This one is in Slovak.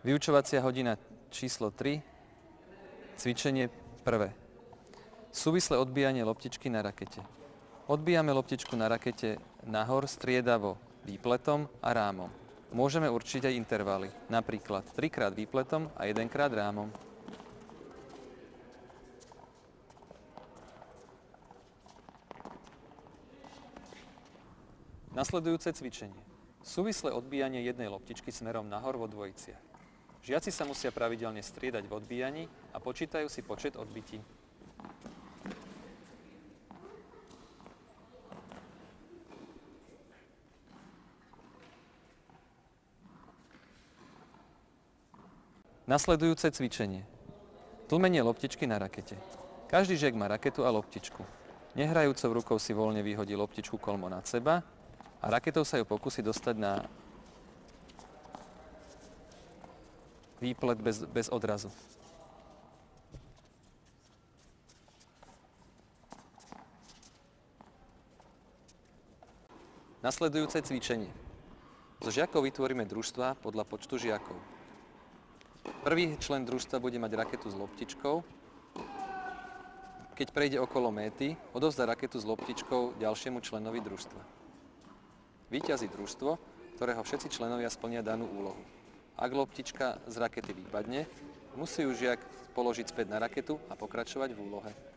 Vyučovacia hodina číslo 3, cvičenie 1. Súvislé odbíjanie loptičky na rakete. Odbíjame loptičku na rakete nahor striedavo výpletom a rámom. Môžeme určiť aj intervaly, napríklad 3-krát výpletom a 1-krát rámom. Nasledujúce cvičenie. Súvislé odbíjanie jednej loptičky smerom nahor vo dvojiciach. Žiaci sa musia pravidelne striedať v odbíjaní a počítajú si počet odbití. Nasledujúce cvičenie. Tlmenie loptičky na rakete. Každý žiak má raketu a loptičku. Nehrajúcou rukou si voľne vyhodí loptičku kolmo nad seba a raketou sa ju pokúsi dostať na výplet bez odrazu. Nasledujúce cvičenie. Zo žiakov vytvoríme družstvá podľa počtu žiakov. Prvý člen družstva bude mať raketu s loptičkou. Keď prejde okolo méty, odovzdá raketu s loptičkou ďalšiemu členovi družstva. Víťazí družstvo, ktorého všetci členovia splnia danú úlohu. Ak loptička z rakety vypadne, musí ju žiak položiť späť na raketu a pokračovať v úlohe.